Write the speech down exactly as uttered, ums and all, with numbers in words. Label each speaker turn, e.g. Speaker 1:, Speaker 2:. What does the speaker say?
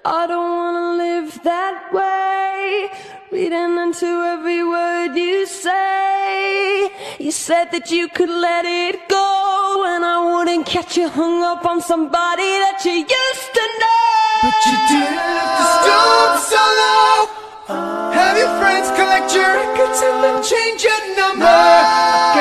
Speaker 1: I don't wanna live that way, reading into every word you say. You said that you could let it go, and I wouldn't catch you hung up on somebody that you used to know.
Speaker 2: But you didn't let the stoop so low. Have your friends collect your records and then change your number.